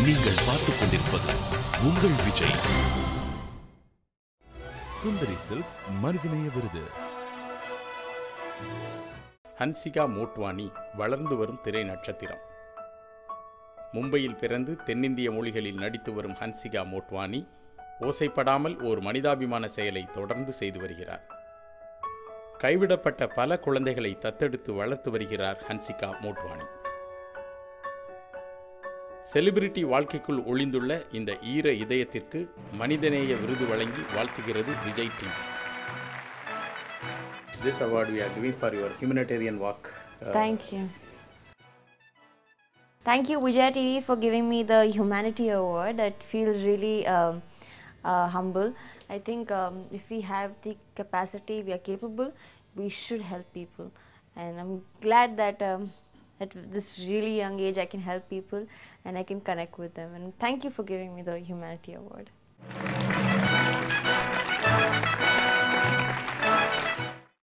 நீங்கள் பார்த்துக் கொண்டிருப்பது உங்கள் விஜய். சுந்தரி சில்க்ஸ் மனிதநேய விருது. ஹன்சிகா மோட்வானி வளர்ந்து வரும் திரை நட்சத்திரம். மும்பையில் பிறந்து தென்னிந்திய மொழிகளில் நடித்து வரும் ஹன்சிகா மோட்வானி ஓசைப்படாமல் ஓர் மனிதாபிமான செயலை தொடர்ந்து செய்து வருகிறார். கைவிடப்பட்ட பல குழந்தைகளை தத்தெடுத்து வளர்த்து வருகிறார் ஹன்சிகா மோட்வானி. செலிபிரிட்டி வாழ்க்கைக்குள் ஒளிந்துள்ள இந்த ஈர இதயத்திற்கு மனிதநேய விருது வழங்கி வாழ்த்துகிறது Vijay TV. This award we are giving for your humanitarian work. Thank you. Thank you Vijay TV for giving me the humanity award. That feels really humble. I think if we have the capacity, we are capable, we should help people. And I'm glad that at this really young age I can help people and I can connect with them. And thank you for giving me the humanity award.